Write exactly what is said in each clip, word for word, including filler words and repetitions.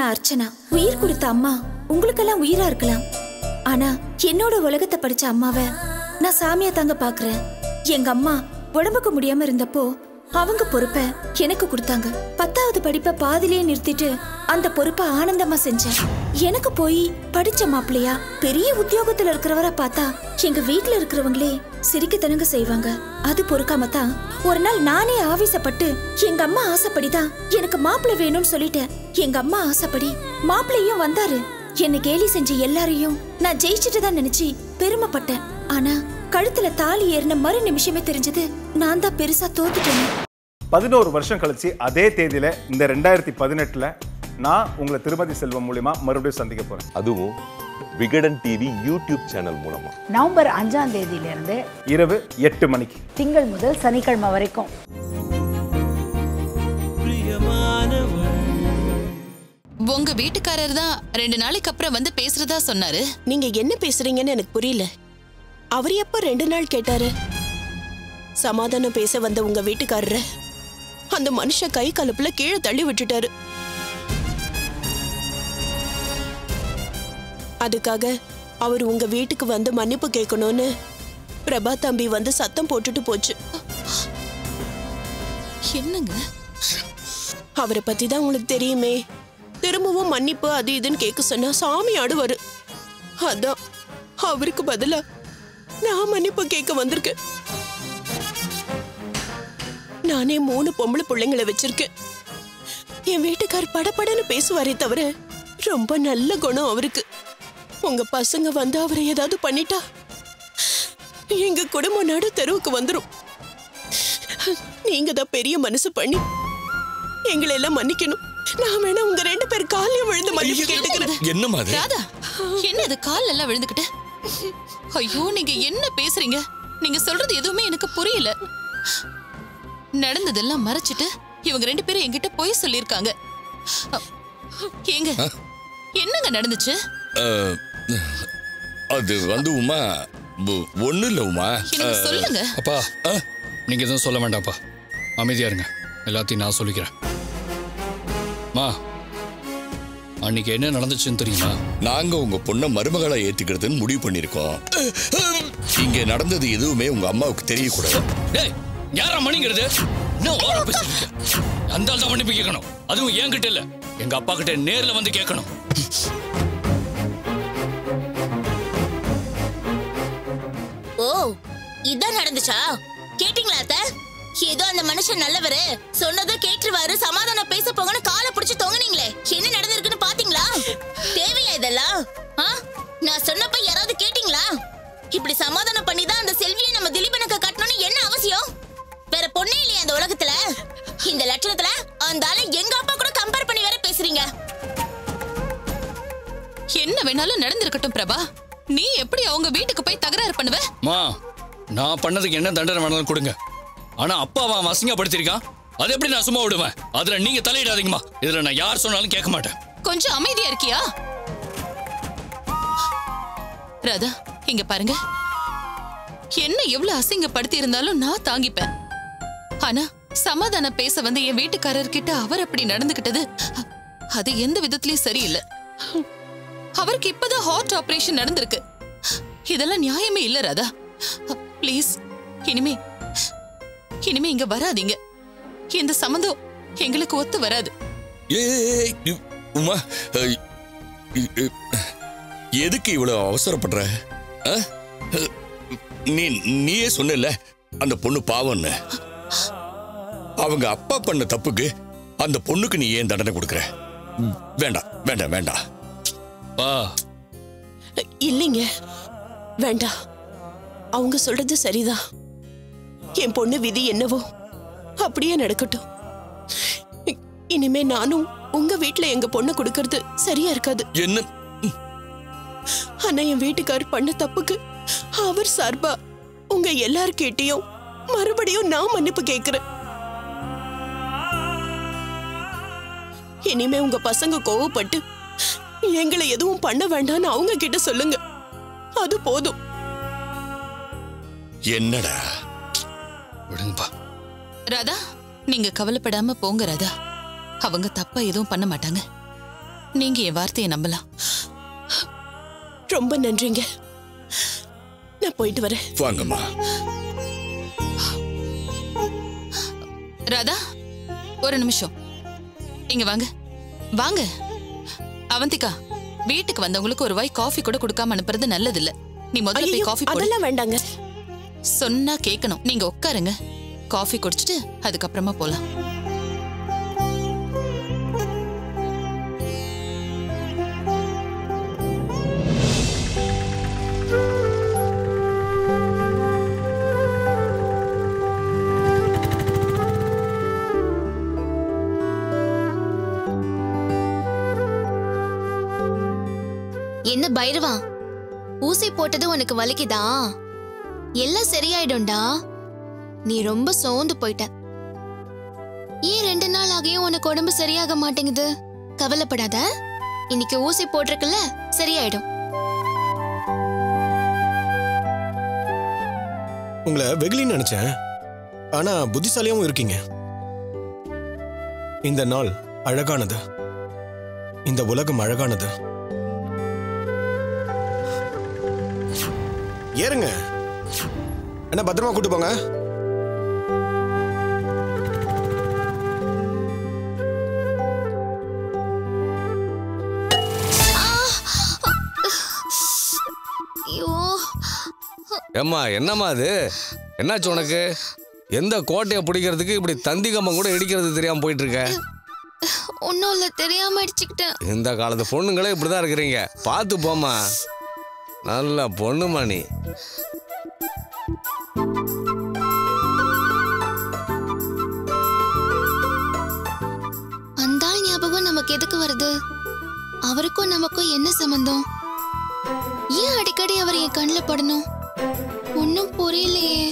நான் அர்ச்சனா, உயிர் கொடுத்த அம்மா உங்களுக்கெல்லாம் உயிரா இருக்கலாம். ஆனா என்னோட உலகத்தை படிச்ச அம்மாவை நான் சாமியா தாங்க பாக்குறேன். எங்க அம்மா உடம்புக்கு முடியாம இருந்தப்போ அவங்க பொறுப்பை எனக்கு கொடுத்தாங்க. பத்தாவது படிப்பை பாதிலேயே நிறுத்திட்டு அந்த பொறுப்பை ஆனந்தமா செஞ்சேன். எனக்கு போய் படிச்ச மாப்பிள்ளையா பெரிய உத்தியோகத்துல இருக்கிறவரா பார்த்தா எங்க வீட்டுல இருக்கிறவங்களே சிரிக்கத்தனங்க செய்வாங்க. அது பொறுக்காம தான் ஒரு நாள் நானே ஆவேசப்பட்டு எங்க அம்மா ஆசைப்படிதான் எனக்கு மாப்பிள்ளை வேணும்னு சொல்லிட்டேன். எங்க அம்மா ஆசைப்படி மாப்பிள்ளையும் வந்தாரு. என்னை கேலி செஞ்ச எல்லாரையும் நான் ஜெயிச்சுட்டு தான் நினைச்சு பெருமைப்பட்டேன். ஆனா கழுத்துல தாலி ஏறின மறு நிமிஷமே தெரிஞ்சது நான் தான் பெருசா தோத்துட்டேன். பதினோரு வருஷம் கழிச்சு அதே தேதியில இந்த ரெண்டாயிரத்தி பதினெட்டுல நான் உங்களை திருமதி செல்வம் மூலமா மறுபடியும் சந்திக்க போறேன். அதுவும் விகடன் டிவி யூடியூப் சேனல் மூலமா நவம்பர் அஞ்சாம் தேதியில இருந்து இரவு எட்டு மணிக்கு திங்கள் முதல் சனிக்கிழமை வரைக்கும். உங்க வீட்டுக்காரர் தான் ரெண்டு நாளைக்கு அப்புறம் வந்து பேசுறதா சொன்னாரு. நீங்க என்ன பேசுறீங்கன்னு எனக்கு புரியல. அவர் எப்ப ரெண்டு நாள் கேட்டாரு? சமாதானம் பேச வந்த உங்க வீட்டுக்காரர அந்த மனுஷ கை கலப்புல கீழே தள்ளி விட்டுட்டாரு. அதுக்காக அவர் உங்க வீட்டுக்கு வந்து மன்னிப்பு கேட்கணும்னு பிரபா தம்பி வந்து சத்தம் போட்டுட்டு போச்சு. என்னங்க? அவரை பத்தி தான் உங்களுக்கு தெரியுமே. திரும்பவும் மன்னிப்பு அது இதுன்னு கேட்க சொன்னா சாமி ஆடுவாரு. அதான் அவருக்கு பதிலா நான் மன்னிப்பு கேட்க வந்திருக்கேன். நானே மூணு பொம்பளை பிள்ளைங்களை வச்சிருக்கேன். என் வீட்டுக்கார் படப்படன்னு பேசுவாரே தவிர ரொம்ப நல்ல குணம் அவருக்கு. உங்க பசங்க வந்து அவரை ஏதாவது பண்ணிட்டா எங்க குடும்ப நடு தெருவுக்கு வந்துரும். நீங்க தான் பெரிய மனசு பண்ணி எங்களை எல்லாம் மன்னிக்கணும். நான் வேணா உங்க ரெண்டு பேர் காலையும் விழுந்து மன்னிப்பு கேட்டுக்கிறேன். என்ன மாதிரி ராதா, என்ன இது கால் எல்லாம் விழுந்துக்கிட்டு? ஐயோ, நீங்க என்ன பேசுறீங்க? நீங்க சொல்றது எதுவுமே எனக்கு புரியல. நடந்ததெல்லாம் மறைச்சிட்டு இவங்க ரெண்டு பேரும் என்கிட்ட போய் சொல்லிருக்காங்க. ஏங்க, என்னங்க நடந்துச்சு? அது வந்து உமா ஒண்ணு இல்ல உமா. சொல்லுங்க அப்பா. நீங்க எதுவும் சொல்ல வேண்டாம்ப்பா, அமைதியா இருங்க. எல்லாத்தையும் நான் சொல்லிக்கிறேன். மா, அன்னைக்கு என்ன நடந்துச்சுன்னு தெரியுமா? நாங்க உங்க பொண்ணை மருமகளை ஏத்துக்கிறதுன்னு முடிவு பண்ணிருக்கோம். இங்க நடந்தது எதுவுமே உங்க அம்மாவுக்கு தெரியக்கூடாது. டேய், யாரா மணிங்கிறது? என்ன ஓவரா பேசிட்டு? அந்த ஆள் தான் மன்னிப்பு கேட்கணும். அதுவும் என்கிட்ட இல்ல, எங்க அப்பா கிட்ட நேர்ல வந்து கேட்கணும். ஓ, இதான் நடந்துச்சா? கேட்டீங்களா அத்தை? ஏதோ அந்த மனுஷன் நல்லவரு, சொன்னதை கேட்டுருவாரு, சமாதானம் பேச போங்கன்னு காலை பிடிச்சு தொங்குனீங்களே, என்ன நடந்திருக்குன்னு பாத்தீங்களா? தேவையா இதெல்லாம்? நான் சொன்னப்ப யாராவது கேட்டீங்களா? இப்படி சமாதானம் பண்ணி தான் அந்த செல்வியை நம்ம திலீபனுக்கு கட்டணும்னு என்ன அவசியம்? வேற பொண்ணே இல்லையா அந்த உலகத்துல? இந்த லட்சணத்துல அந்த ஆளை எங்க அப்பா கூட கம்பேர் பண்ணி வேற பேசுறீங்க. என்ன வேணாலும் நடந்திருக்கட்டும் பிரபா, நீ எப்படி அவங்க வீட்டுக்கு போய் தகராறு பண்ணுவ? மா, நான் பண்ணதுக்கு என்ன தண்டனை வேணாலும் கொடுங்க. ஆனா அப்பா அவன் அசிங்கப்படுத்திருக்கான், அது எப்படி நான் சும்மா விடுவேன்? அதுல நீங்க தலையிடாதீங்கம்மா. இதுல நான் யார் சொன்னாலும் கேட்க மாட்டேன். கொஞ்சம் அமைதியா இருக்கியா? ராதா, இங்க பாருங்க, என்ன எவ்வளவு அசிங்கப்படுத்தி இருந்தாலும் நான் தாங்கிப்பேன். ஆனா சமாதானம் பேச வந்து என் வீட்டுக்காரர் கிட்ட அவர் அப்படி நடந்துகிட்டது, அது எந்த விதத்திலயும் சரியில்லை. அவருக்கு இப்பதான் ஹார்ட் ஆபரேஷன் நடந்திருக்கு. இதெல்லாம் நியாயமே இல்ல ராதா. ப்ளீஸ், இனிமே இனிமே இங்க வராதீங்க. இந்த சம்பந்தம் எங்களுக்கு ஒத்து வராது. உமா, எதுக்கு இவ்வளவு அவசரப்படுற? நீ நீயே சொன்ன அந்த பொண்ணு பாவம்னு. அவங்க அப்பா பண்ண தப்புக்கு அந்த பொண்ணுக்கு நீ ஏன் தண்டனை கொடுக்கற? வேண்டாம் வேண்டாம் வேண்டாம். இல்லைங்க, வேண்டாம். அவங்க சொல்றது சரிதான். என் பொண்ணு விதி என்னவோ அப்படியே நடக்கட்டும். இனிமே நானும் உங்க வீட்டுல எங்க பொண்ணு கொடுக்கறது சரியா இருக்காது. என்ன? ஆனா என் வீட்டுக்கார் பண்ண தப்புக்கு அவர் சார்பா உங்க எல்லார்கிட்டயும் மறுபடியும் நான் மன்னிப்பு கேட்கிறேன். இனிமே உங்க பசங்க கோவப்பட்டு எங்களை எதுவும் பண்ண வேண்டாம்னு அவங்க கிட்ட சொல்லுங்க, அது போதும். என்னடா? விடுங்கப்பா. ராதா, நீங்க கவலைப்படாம போங்க ராதா. அவங்க தப்பா எதுவும் பண்ண மாட்டாங்க. நீங்க என் வார்த்தையை நம்பலாம். ரொம்ப நன்றிங்க. நான் போயிட்டு வரேன். வாங்கம்மா. ராதா, ஒரு நிமிஷம் இங்க வாங்க. வாங்க. அவந்திகா, வீட்டுக்கு வந்தவங்களுக்கு ஒரு வாய் காஃபி கூட கொடுக்காம அனுப்புறது நல்லது இல்ல. நீ முதல்ல போய் காஃபி போடு. அதெல்லாம் வேண்டாங்க. சொன்னா கேட்கணும். நீங்க உட்காருங்க, காஃபி குடிச்சிட்டு அதுக்கப்புறமா போலாம். என்ன பைரவா, ஊசி போட்டது உனக்கு வலிக்குதா? எல்லாம் சரியாயிடும்டா. நீ ரொம்ப சோர்ந்து போயிட்ட. ஏன் ரெண்டு நாள் ஆகியும் உனக்கு உடம்பு சரியாக மாட்டேங்குது? கவலைப்படாத, இன்னைக்கு ஊசி போட்டிருக்குல்ல, சரியாயிடும். உங்களை வெகுலின்னு நினைச்சேன், ஆனா புத்திசாலியாவும் இருக்கீங்க. இந்த நாள் அழகானது, இந்த உலகம் அழகானது. ஏறுங்க, என்ன பத்திரமா கூட்டு போங்க. ஏம்மா, என்னம்மா அது? என்னாச்சு உனக்கு? எந்த கோட்டையை பிடிக்கிறதுக்கு இப்படி தந்திகம்மா கூட இடிக்கிறது தெரியாம போயிட்டு இருக்க? ஒன்னும் இல்ல, தெரியாம அடிச்சுக்கிட்டேன். இந்த காலத்து பொண்ணுங்களே இப்படிதான் இருக்கிறீங்க. பார்த்து போமா. நல்ல பொண்ணுமா நீ. அந்த ஞாபகம் நமக்கு எதுக்கு வருது? அவருக்கும் நமக்கும் என்ன சம்பந்தம்? ஏன் அடிக்கடி அவர் என் கண்ணில் படணும்? ஒன்னும் புரியலையே.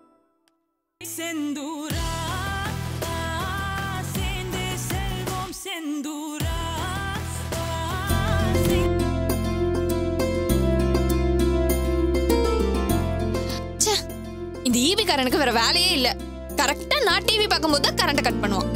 இந்த ஈபி காரனுக்கு வேற வேலையே இல்ல. கரெக்டா நான் டிவி பார்க்கும்போது தான் கரண்ட் கட் பண்ணுவான்.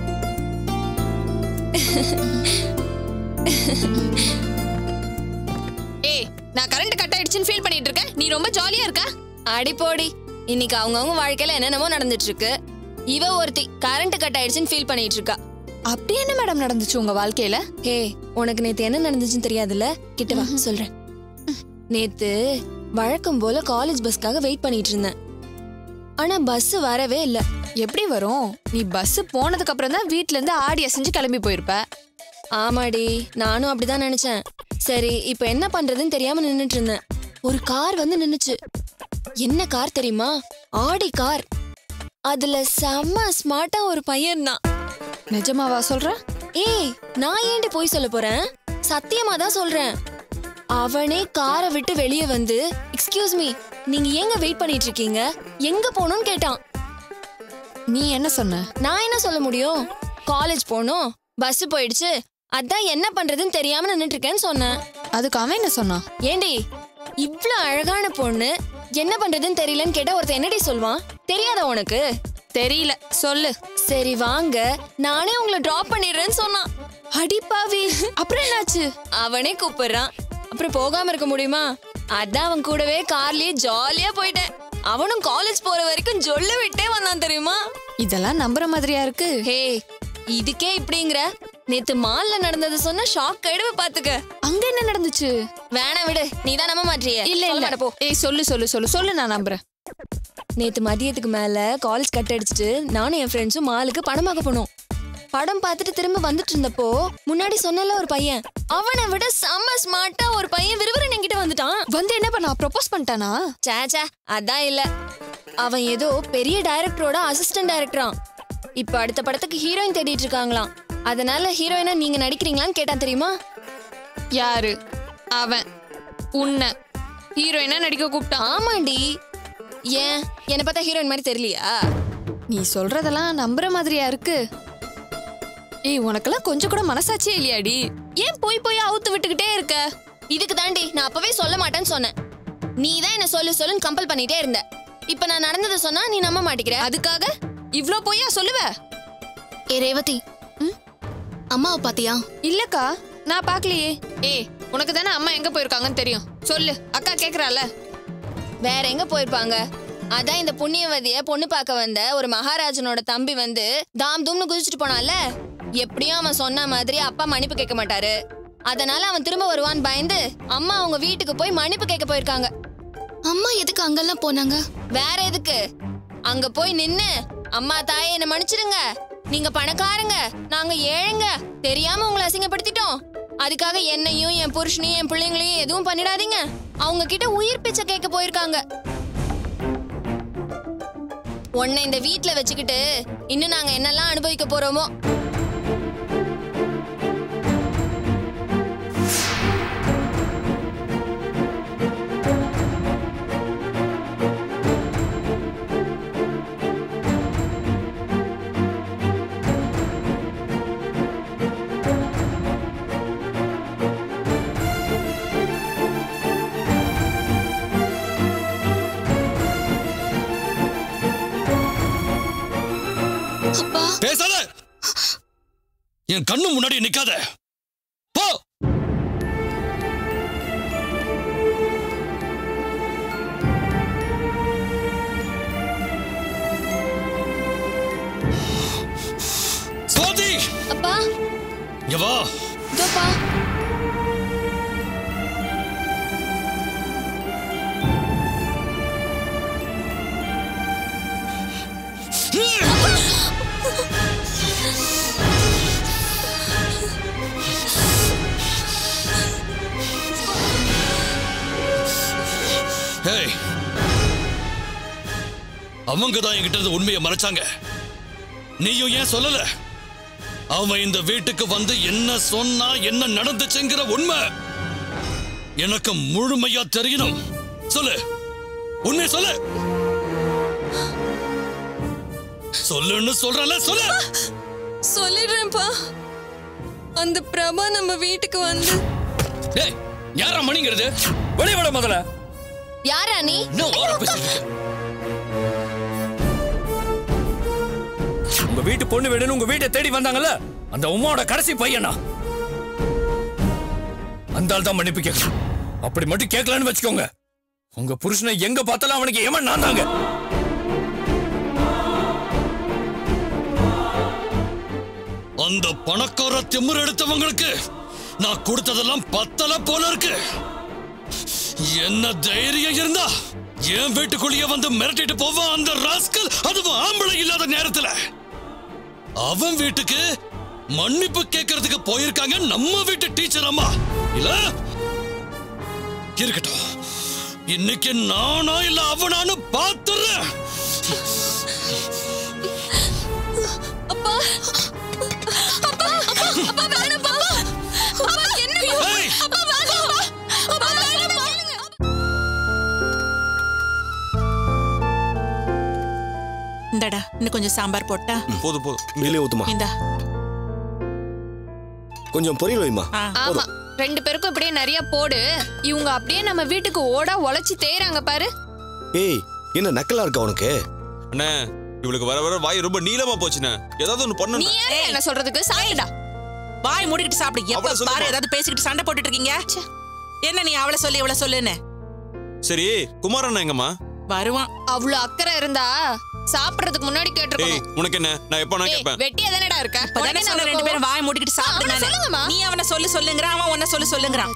ஏய், நான் கரண்ட் கட் ஆயிடுச்சுன்னு ஃபீல் பண்ணிட்டு இருக்கேன், நீ ரொம்ப ஜாலியா இருக்க. அடி போடி. இன்னைக்கு அவங்கவங்க வாழ்க்கையில என்னென்னமோ நடந்துட்டு இருக்கு. இவ ஒருத்தி கரண்ட் கட் ஆயிடுச்சுன்னு ஃபீல் பண்ணிட்டு இருக்கா. அப்படி என்ன மேடம் நடந்துச்சு உங்க வாழ்க்கையில? ஏய், உனக்கு நேத்து என்ன நடந்துச்சுன்னு தெரியாதுல்ல? கிட்ட வா சொல்றேன். நேத்து வழக்கம் போல காலேஜ் பஸ்க்காக வெயிட் பண்ணிட்டு இருந்தேன். ஆனா பஸ் வரவே இல்ல. எப்படி வரும்? நீ பஸ் போனதுக்கு அப்புறம் தான் வீட்ல இருந்து ஆடி அசைஞ்சு கிளம்பி போயிருப்ப. ஆமாடி, நானும் அப்படிதான் நினைச்சேன். சரி, இப்ப என்ன பண்றதுன்னு தெரியாம நின்னுட்டு இருந்தேன். ஒரு கார் வந்து நின்னுச்சு. என்ன கார் தெரியுமா? Audi car. அதுல செம்ம ஸ்மார்ட்டா ஒரு பையன் தான். நிஜமாவா சொல்ற? ஏய், நான் ஏண்டி போய் சொல்ல போறேன்? சத்தியமா தான் சொல்றேன். அவனே காரை விட்டு வெளியே வந்து, எக்ஸ்கியூஸ் மீ, நீங்க எங்க வெயிட் பண்ணிட்டு இருக்கீங்க, எங்க போகணும்னு கேட்டான். நீ என்ன சொன்ன? நான் என்ன சொல்ல முடியும்? காலேஜ் போகணும், பஸ் போயிடுச்சு, அதான் என்ன பண்றதுன்னு தெரியாம நின்னுட்டு இருக்கேன்னு சொன்னேன். அதுக்கு அவன் என்ன சொன்னான்? ஏண்டி, இவ்ளோ அழகான பொண்ணு என்ன பண்றதுன்னு தெரியலன்னு கேட்டா ஒருத்தன் என்னடி சொல்வான்? தெரியாதா உனக்கு? தெரியல, சொல்லு. சரி வாங்க, நானே உங்களை டிராப் பண்ணிடுறேன்னு சொன்னான். அடிப்பாவி, அப்புறம் என்னாச்சு? அவனே கூப்பிடுறான், அப்புறம் போகாம இருக்க முடியுமா? அதான் அவன் கூடவே கார்லயே ஜாலியா போயிட்டேன். அவனும் காலேஜ் போற வரைக்கும் ஜொல்ல விட்டே வந்தான் தெரியுமா? இதெல்லாம் நம்புற மாதிரியா இருக்கு? ஹே, இதுக்கே இப்படிங்கிற? நேத்து மால்ல நடந்தது சொன்ன ஷாக் ஆயிடுவ பாத்துக்க. அங்க என்ன நடந்துச்சு? வேணா விடு, நீதான் நம்ப மாட்டியே. இல்ல இல்ல போ. ஏய், சொல்லு சொல்லு சொல்லு சொல்லு, நான் நம்புறேன். நேத்து மதியத்துக்கு மேல காலேஜ் கட் அடிச்சுட்டு நானும் என் ஃப்ரெண்ட்ஸும் மாலுக்கு படம் பார்க்க போனோம். படம் பார்த்துட்டு திரும்ப வந்துட்டு இருந்தப்போ முன்னாடி சொன்னல ஒரு பையன், அவனை விட செம்ம ஸ்மார்ட்டா ஒரு பையன் விறுவிறுன்னு என்கிட்ட வந்துட்டான். வந்து என்ன பண்ணா? ப்ரொபோஸ் பண்ணிட்டானா? சேச்சா, அதான் இல்ல. அவன் ஏதோ பெரிய டைரக்டரோட அசிஸ்டன்ட் டைரக்டரான். இப்ப அடுத்த படத்துக்கு ஹீரோயின் தேடிட்டு இருக்காங்களாம். அதனால ஹீரோயினா நீங்க நடிக்கிறீங்களான்னு கேட்டான் தெரியுமா? யாரு அவன்? உன்னை ஹீரோயினா நடிக்க கூப்பிட்டான்? ஆமாண்டி. ஏன், என்ன பார்த்தா ஹீரோயின் மாதிரி தெரியலையா? நீ சொல்றதெல்லாம் நம்புற மாதிரியா இருக்கு. ஏய், உனக்கெல்லாம் கொஞ்சம் கூட மனசாட்சியே இல்லையாடி? ஏன் போய் போய் அவுத்து விட்டுக்கிட்டே இருக்க? இதுக்கு தாண்டி நான் அப்பவே சொல்ல மாட்டேன்னு சொன்னேன். நீ தான் என்ன சொல்லு சொல்லுன்னு கம்பல் பண்ணிட்டே இருந்த. இப்ப நான் நடந்ததை சொன்னா நீ நம்ப மாட்டேங்கிற. அதுக்காக இவ்ளோ போயா சொல்லுவ? ஏ ரேவதி, அம்மாவை பாத்தியா? இல்லக்கா. நான் பார்க்கலையே. ஏய் உனக்கு தானே அம்மா எங்க போயிருக்காங்கன்னு தெரியும். சொல்லு, அக்கா கேக்குறால. வேற எங்க போயிருப்பாங்க? அதான் இந்த புண்ணியவதிய பொண்ணு பார்க்க வந்த ஒரு மகாராஜனோட தம்பி வந்து தாம் தூம்னு குதிச்சுட்டு போனால. எப்படியும் அவன் சொன்ன மாதிரி அப்பா மன்னிப்பு கேட்க மாட்டாரு. அதனால அவன் திரும்ப வருவான்னு பயந்து அம்மா அவங்க வீட்டுக்கு போய் மன்னிப்பு கேட்க போயிருக்காங்க. அம்மா எதுக்கு அங்கெல்லாம் போனாங்க? வேற எதுக்கு? அங்க போய் நின்னு அம்மா தாயே என்ன மன்னிச்சிடுங்க, நீங்க பணக்காரங்க நாங்க ஏழைங்க, தெரியாம உங்களை அசிங்கப்படுத்திட்டோம், அதுக்காக என்னையும் என் புருஷனையும் என் பிள்ளைங்களையும் எதுவும் பண்ணிடாதீங்க, அவங்க கிட்ட உயிர் பிச்சை கேட்க போயிருக்காங்க. உன்னை இந்த வீட்டுல வச்சுக்கிட்டு இன்னும் நாங்க என்னெல்லாம் அனுபவிக்க போறோமோ. பேசாத, என் கண்ணு முன்னாடி நிக்காத, போ. ஸ்வாதி, அப்பா இங்க வா. இதோப்பா. அவங்க தான் என்கிட்ட இருந்து உண்மையை மறைச்சாங்க, நீயும் ஏன் சொல்லல? அவன் இந்த வீட்டுக்கு வந்து என்ன சொன்னா என்ன நடந்துச்சுங்கிற உண்மை எனக்கு முழுமையா தெரியணும். சொல்லு, உண்மையை சொல்லு. சொல்லுன்னு சொல்றல, சொல்லு. சொல்லிடுறேன்ப்பா. அந்த பிரபா நம்ம வீட்டுக்கு வந்து. டேய், யாரா மணிங்கிறது? வெளிய வர முதல்ல. யாரா நீ? உங்க வீட்டு பொண்ணு வேணும்னு உங்க வீட்டை தேடி வந்தாங்கல்ல, அந்த உமாவோட கடைசி பையனா? அந்த ஆள் தான் மன்னிப்பு கேட்கணும். அப்படி மட்டும் கேட்கலன்னு வச்சுக்கோங்க, உங்க புருஷனை எங்க பார்த்தாலும் அவனுக்கு ஏமா நான் தாங்க. அந்த பணக்கார திமிர் எடுத்தவங்களுக்கு நான் கொடுத்ததெல்லாம் பத்தல போல இருக்கு. என்ன தைரியம் இருந்தா என் வீட்டுக்குள்ளேயே வந்து மிரட்டிட்டு போவான் அந்த ராஸ்கல், அதுவும் ஆம்பளை இல்லாத நேரத்துல. அவன் வீட்டுக்கு மன்னிப்பு கேட்கறதுக்கு போயிருக்காங்க நம்ம வீட்டு டீச்சர் அம்மா. இல்ல இருக்கட்டும், இன்னைக்கு நானா இல்ல அவனானு பாத்துறேன். அப்பா அப்பா அப்பா வேணாம் பாப்பா. அப்பா என்ன? அப்பா வேணாம். அப்பா வேணாம். இந்தடா, இன்னும் கொஞ்சம் சாம்பார் போட்டா போதும் போதும். மேலே ஊத்துமா. இந்தா கொஞ்சம் பொரியல் வைமா. ஆமா, ரெண்டு பேருக்கும் அப்படியே நிறைய போடு. இவங்க அப்படியே நம்ம வீட்டுக்கு ஓடா உழைச்சி தேய்றாங்க பாரு. ஏய், என்ன நக்கலா இருக்கா உனக்கு? அண்ணே, இவளுக்கு வர வர வாய் ரொம்ப நீளமா போச்சுண்ணே. ஏதாவது ஒண்ணு பண்ணு. நீ ஏன் என்ன சொல்றதுக்கு? சாப்பிடுடா. வாய் மூடிக்கிட்டு சாப்பிடு. எப்ப பாரு ஏதாவது பேசிக்கிட்டு சண்டை போட்டுட்டு இருக்கீங்க. என்ன நீ அவளை சொல்லி இவளை சொல்லுன்னு? சரி, குமாரண்ணா எங்கம்மா? வருவான். அவ்வளவு அக்கறை இருந்தா சாப்பிடுறதுக்கு முன்னாடி கேட்டிருக்கணும். உனக்கு என்ன? நான் எப்ப நான் கேட்பேன். வெட்டியா தானடா இருக்க. இப்பதானே சொன்ன ரெண்டு பேரும் வாய் மூடிக்கிட்டு சாப்பிடுங்க. நீ அவனை சொல்லு சொல்லுங்கறான், அவன் உன்னை சொல்லு சொல்லுங்கறான்.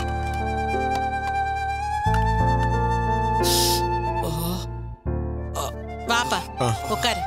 வாப்பா உட்காரு.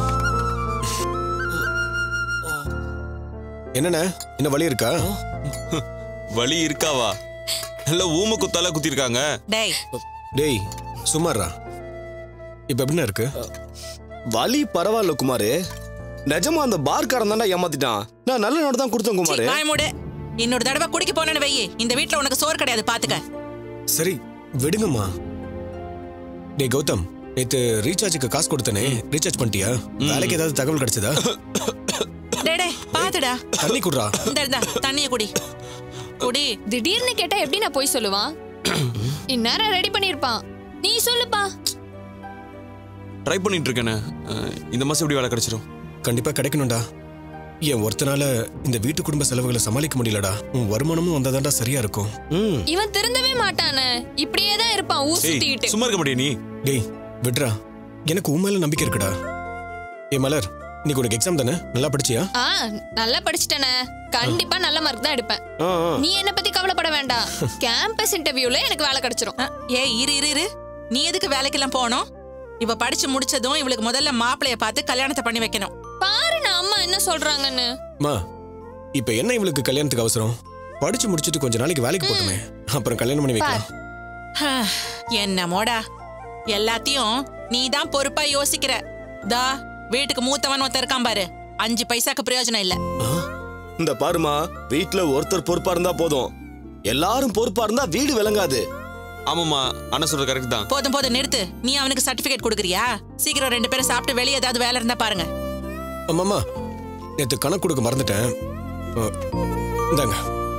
என்னண்ணே, என்ன வலி இருக்கா? வலி இருக்காவா? நல்ல ஊம குத்தால குத்திருக்காங்க. டேய் டேய் சுமாரா, இப்ப எப்படின்னா இருக்கு? வலி பரவாயில்ல குமாரு. நிஜமா அந்த பார்க்காரன் தான்டா ஏமாத்திட்டான். நான் நல்ல நோட்டு தான் கொடுத்தேன் குமாரு. வாய் மூடு. இன்னொரு தடவை குடிக்க போனேன்னு வையே, இந்த வீட்டுல உனக்கு சோறு கிடையாது, பாத்துக்க. சரி விடுங்கம்மா. டேய் கௌதம், நேத்து ரீசார்ஜுக்கு காசு கொடுத்தனே, ரீசார்ஜ் பண்ணிட்டியா? வேலைக்கு ஏதாவது தகவல் கிடைச்சதா? டேய் டேய் பாத்துடா. தண்ணி குடுறா. இந்த இந்த தண்ணிய குடி. குடி. திடீர்னு கேட்டா எப்படி நான் போய் சொல்லுவான்? இந்நேரம் ரெடி பண்ணிருப்பான். நீ சொல்லுப்பா. ட்ரை பண்ணிட்டு இருக்கேனே, இந்த மாசம் எப்படி வேலை கிடைச்சிரும்? கண்டிப்பா கிடைக்கணும்டா. என் ஒருத்தனால இந்த வீட்டு குடும்ப செலவுகளை சமாளிக்க முடியலடா. உன் வருமானமும் வந்தாதான்டா சரியா இருக்கும். இவன் திருந்தவே மாட்டானே, இப்படியே தான் இருப்பான் ஊர் சுத்திட்டு. சும்மா இருக்க முடியும் நீ. டேய் விட்றா, எனக்கு உன் மேல நம்பிக்கை இருக்குடா. ஏ மலர், இன்னைக்கு உனக்கு எக்ஸாம் தானே? நல்லா படிச்சியா? ஆ நல்லா படிச்சிட்டேனே, கண்டிப்பா நல்ல மார்க் தான் எடுப்பேன். நீ என்ன பத்தி கவலைப்பட வேண்டாம். கேம்பஸ் இன்டர்வியூல எனக்கு வேலை கிடைச்சிரும். ஏ இரு இரு இரு, நீ எதுக்கு வேலைக்கெல்லாம் போகணும்? இவ படிச்சு முடிச்சதும் இவளுக்கு முதல்ல மாப்பிளைய பார்த்து கல்யாணத்தை பண்ணி வைக்கணும். பாரு நான் அம்மா என்ன சொல்றாங்கன்னு. மா, இப்ப என்ன இவளுக்கு கல்யாணத்துக்கு அவசரம்? படிச்சு முடிச்சிட்டு கொஞ்ச நாளைக்கு வேலைக்கு போட்டுமே, அப்புறம் கல்யாணம் பண்ணி வைக்கலாம். என்னமோடா, எல்லாத்தையும் நீ தான் பொறுப்பா யோசிக்கிற. தா வீட்டுக்கு மூத்தவன் ஒருத்தர் இருக்கான் பாரு, அஞ்சு பைசாக்கு பிரயோஜனம் இல்ல. இந்த பாருமா, வீட்டுல ஒருத்தர் பொறுப்பா இருந்தா போதும், எல்லாரும் பொறுப்பா இருந்தா வீடு விளங்காது. ஆமாமா, அண்ணா சொல்றது கரெக்ட் தான். போதும் போதும் நிறுத்து. நீ அவனுக்கு சர்டிபிகேட் கொடுக்குறியா? சீக்கிரம் ரெண்டு பேரும் சாப்பிட்டு வெளியே ஏதாவது வேலை இருந்தா பாருங்க. அம்மாமா, நேத்து கணக்கு கொடுக்க மறந்துட்டேன். இந்தாங்க.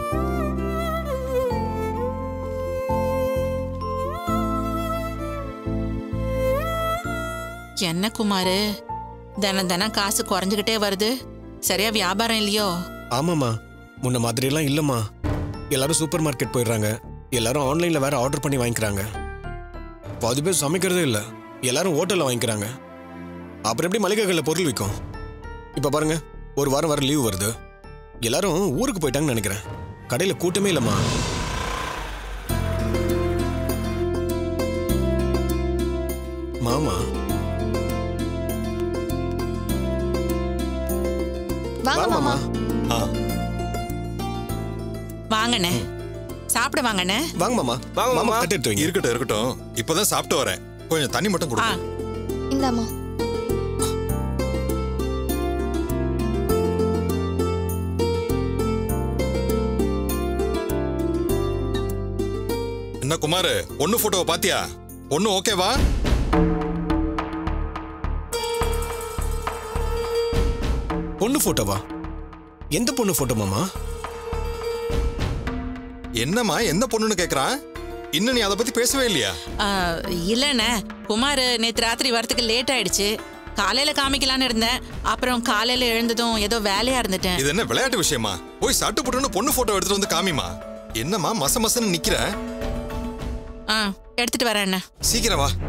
என்ன குமாரு, தினம் தினம் காசு குறைஞ்சுகிட்டே வருது. சரியா வியாபாரம் இல்லையோ? ஆமாமா, முன்ன மாதிரி எல்லாம் இல்லம்மா. எல்லாரும் சூப்பர் மார்க்கெட் போயிடுறாங்க, எல்லாரும் ஆன்லைன்ல வேற ஆர்டர் பண்ணி வாங்கிக்கிறாங்க. பாதி பேர் சமைக்கிறதே இல்ல, எல்லாரும் ஹோட்டல்ல வாங்கிக்கிறாங்க. அப்புறம் எப்படி மளிகை கடையில பொருள் விற்கும்? இப்ப பாருங்க, ஒரு வாரம் வர லீவ் வருது, எல்லாரும் ஊருக்கு போயிட்டாங்கன்னு நினைக்கிறேன். கடையில கூட்டமே இல்லம்மா. மாமா வாங்க மாமா. வாங்கண்ணே, சாப்பிட வாங்கண்ணே. வாங்க மாமா. வாங்க மாமா. இருக்கட்டும் இருக்கட்டும், இப்பதான் சாப்பிட்டு வரேன். கொஞ்சம் தண்ணி மட்டும் கொடுங்க. இந்தாமா. என்ன குமார், பொண்ணு போட்டோவை பாத்தியா? பொண்ணு ஓகேவா? பொண்ணு போட்டோவா? எந்த பொண்ணு போட்டோ மாமா? என்னம்மா, எந்த பொண்ணுன்னு கேக்குறான்? இன்னும் நீ அதை பத்தி பேசவே இல்லையா? இல்லண்ணே, குமார் நேத்து ராத்திரி வரத்துக்கு லேட் ஆயிடுச்சு. காலையில காமிக்கலான்னு இருந்தேன், அப்புறம் காலையில எழுந்ததும் ஏதோ வேலையா இருந்துட்டேன். இது என்ன விளையாட்டு விஷயமா? போய் சட்டு புட்டுன்னு பொண்ணு போட்டோ எடுத்துட்டு வந்து காமிமா. என்னம்மா மச மசன்னு நிக்கிற? ஆ எடுத்துட்டு வரேன் அண்ணா. சீக்கிரம் வா.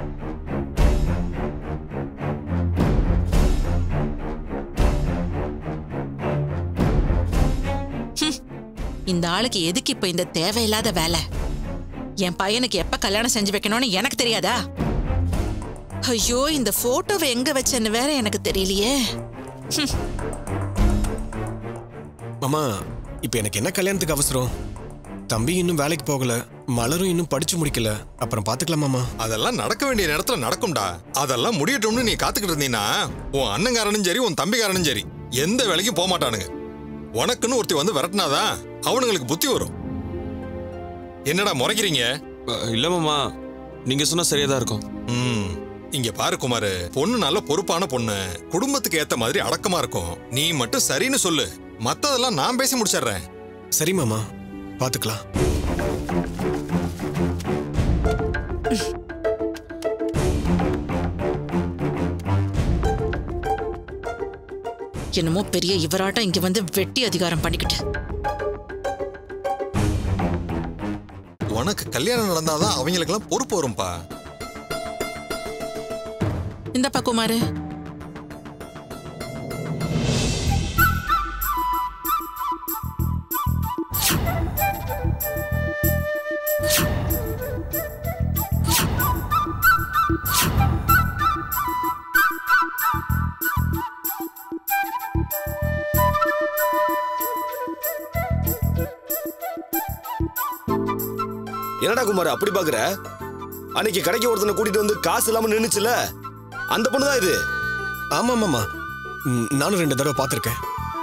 இந்த ஆளுக்கு எதுக்கு இப்ப இந்த தேவையில்லாத வேலை? என் பையனுக்கு எப்ப கல்யாணம் செஞ்சு வைக்கணும்னு எனக்கு தெரியாதா? ஐயோ, இந்த போட்டோவை எங்க வச்சேன்னு வேற எனக்கு தெரியலையே. மாமா, இப்ப எனக்கு என்ன கல்யாணத்துக்கு அவசரம்? தம்பி இன்னும் வேலைக்கு போகல, மலரும் இன்னும் படிச்சு முடிக்கல, அப்புறம் பாத்துக்கலாம் மாமா. அதெல்லாம் நடக்க வேண்டிய நேரத்துல நடக்கும்டா. அதெல்லாம் முடியட்டும்னு நீ காத்துக்கிட்டு இருந்தீங்கன்னா உன் அண்ணங்காரனும் சரி உன் தம்பிக்காரனும் சரி எந்த வேலைக்கும் போக மாட்டானுங்க. உனக்குன்னு ஒருத்தி வந்து விரட்டினாதான் அவனுங்களுக்கு புத்தி வரும். என்னடா முறைக்கிறீங்க? இல்ல மாமா, நீங்க சொன்னா சரியாதான் இருக்கும். ம், இங்க பாரு குமார், பொண்ணு நல்ல பொறுப்பான பொண்ணு, குடும்பத்துக்கு ஏத்த மாதிரி அடக்கமா இருக்கும். நீ மட்டும் சரின்னு சொல்லு, மத்ததெல்லாம் நான் பேசி முடிச்சிடுறேன். சரி மாமா, பாத்துக்கலாம். என்னமோ பெரிய இவராட்டம் இங்க வந்து வெட்டி அதிகாரம் பண்ணிக்கிட்டு. உனக்கு கல்யாணம் நடந்தாதான் அவங்களுக்கெல்லாம் பொறுப்பு வரும்பா. இந்தப்பா குமாரு. என்னடா குமார் அப்படி பாக்குற? அன்னைக்கு கடைக்கு ஒருத்தனை கூட்டிட்டு வந்து காசு இல்லாம நின்னுச்சுல, அந்த பொண்ணுதான் இது. ஆமா மாமா, நானும் ரெண்டு தடவை பாத்திருக்கேன்.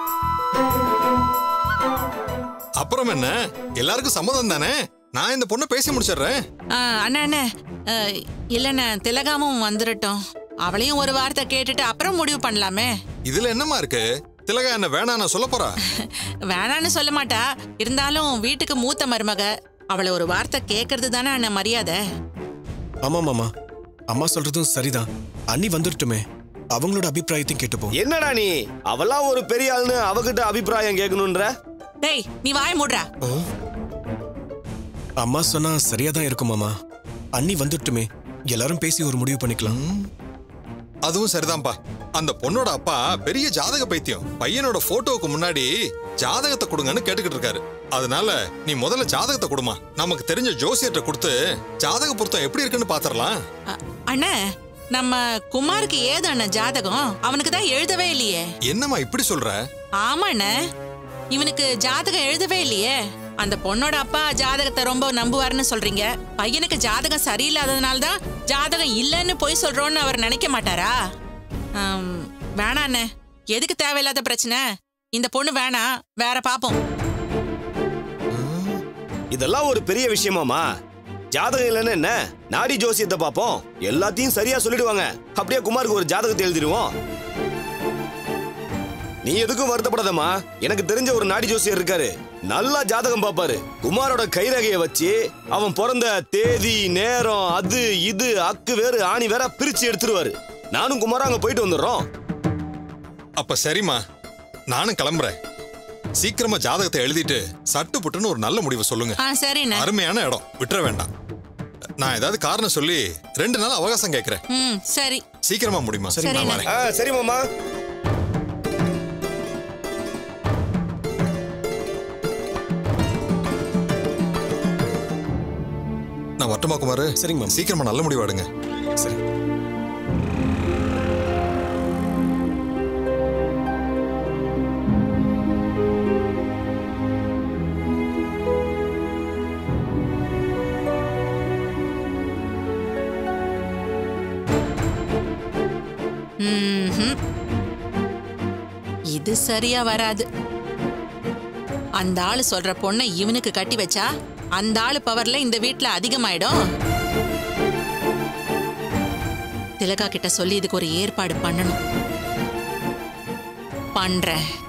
அப்புறம் என்ன, எல்லாருக்கும் சம்மதம் தானே? நான் இந்த பொண்ணை பேசி முடிச்சிடுறேன். அண்ணா அண்ணா, இல்லண்ணா திலகாமும் வந்துடட்டும். அவளையும் ஒரு வார்த்தை கேட்டுட்டு அப்புறம் முடிவு பண்ணலாமே. இதுல என்னமா இருக்கு? திலகா என்ன வேணான்னு சொல்ல போறா? வேணான்னு சொல்ல மாட்டா, இருந்தாலும் வீட்டுக்கு மூத்த மருமக, அவளை ஒரு வார்த்தை கேட்கறது தானே அண்ணன் மரியாதை. ஆமா மாமா, அம்மா சொல்றதும் சரிதான். அண்ணி வந்துட்டுமே, அவங்களோட அபிப்பிராயத்தையும் கேட்டுப்போம். என்னடா நீ அவெல்லாம் ஒரு பெரிய ஆளுன்னு அவகிட்ட அபிப்பிராயம் கேட்கணும்ன்ற? டேய் நீ வாய மூடுறா. அம்மா சொன்னா சரியா தான் இருக்கும் மாமா. அண்ணி வந்துட்டுமே, எல்லாரும் பேசி ஒரு முடிவு பண்ணிக்கலாம். அதுவும் சரிதான்ப்பா. அந்த பொண்ணோட அப்பா பெரிய ஜாதக பைத்தியம். பையனோட போட்டோவுக்கு முன்னாடி ஜாதகத்தை கொடுங்கன்னு கேட்டுக்கிட்டு இருக்காரு. அதனால நீ முதல்ல ஜாதகத்தை கொடுமா. நமக்கு தெரிஞ்ச ஜோசியத்தை கொடுத்து ஜாதக பொருத்தம் எப்படி இருக்குன்னு பாத்திரலாம். அண்ணா, நம்ம குமாருக்கு ஏது அண்ணா ஜாதகம்? அவனுக்கு தான் எழுதவே இல்லையே. என்னம்மா இப்படி சொல்ற? ஆமாண்ணே, இவனுக்கு ஜாதகம் எழுதவே இல்லையே. அந்த பொண்ணோட அப்பா ஜாதகத்தை ரொம்ப நம்புவாருன்னு சொல்றீங்க. பையனுக்கு ஜாதகம் சரியில்லாததுனால தான் ஜாதகம் இல்லைன்னு போய் சொல்றோன்னு அவர் நினைக்க மாட்டாரா? வேணாண்ணே, எதுக்கு தேவையில்லாத பிரச்சனை? இந்த பொண்ணு வேணாம், வேற பாப்போம். இதெல்லாம் ஒரு பெரிய விஷயமாமா. ஜாதகம் இல்லைன்னு என்ன, நாடி ஜோசியத்தை பாப்போம். எல்லாத்தையும் சரியா சொல்லிடுவாங்க. அப்படியே குமாருக்கு ஒரு ஜாதகத்தை எழுதிடுவோம். நீ எதுக்கும் வருத்தப்படாதம்மா. எனக்கு தெரிஞ்ச ஒரு நாடி ஜோசியர் இருக்காரு, நல்லா ஜாதகம் பாப்பாரு. குமாரோட கைரகையை வச்சு அவன் பிறந்த தேதி நேரம் அது இது அக்கு வேறு ஆணி வேற பிரிச்சு எடுத்துருவாரு. நானும் குமாரும் அங்க போயிட்டு வந்துடுறோம். அப்ப சரிம்மா, நானும் கிளம்புறேன். சீக்கிரமா ஜாதகத்தை எழுதிட்டு சட்டு புட்டுன்னு ஒரு நல்ல முடிவு சொல்லுங்க. அருமையான இடம், விட்டுற வேண்டாம். நான் ஏதாவது காரணம் சொல்லி ரெண்டு நாள் அவகாசம் கேட்கிறேன். சரி, சீக்கிரமா முடியுமா? சரி மாமா. நான் வட்டமா குமாரு. சரிங்க மேம். சீக்கிரமா நல்ல முடிவு எடுங்க. சரி. இது சரியா வராது. அந்த ஆளு சொல்ற பொண்ணை இவனுக்கு கட்டி வச்சா அந்த ஆளு பவர்ல இந்த வீட்டுல அதிகமாயிடும். திலகா கிட்ட சொல்லி இதுக்கு ஒரு ஏற்பாடு பண்ணணும். பண்றேன்.